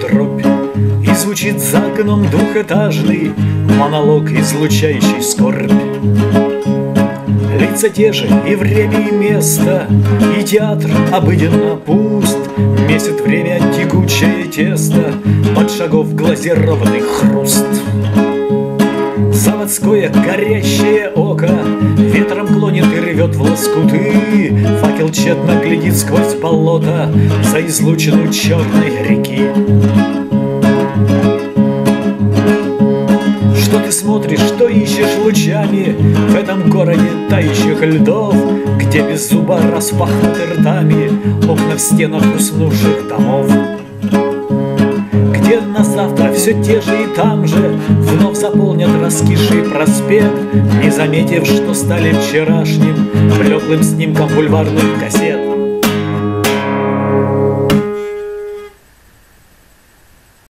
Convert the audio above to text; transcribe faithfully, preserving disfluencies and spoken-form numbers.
дробь, и звучит за окном двухэтажный монолог, излучающий скорбь. Лица те же, и время, и место, и театр обыденно пуст. Месяц время текучее тесто, под шагов глазированный хруст. Заводское горящее око ветром клонит и рвет в лоскуты. Факел тщетно глядит сквозь болото за излучину черной реки. Что ты смотришь, что ищешь лучами в этом городе тающих льдов, где без зуба распахнуты ртами окна в стенах уснувших домов? Где на завтра все те же и там же вновь заполнят раскисший проспект, не заметив, что стали вчерашним блеклым снимком бульварных газет.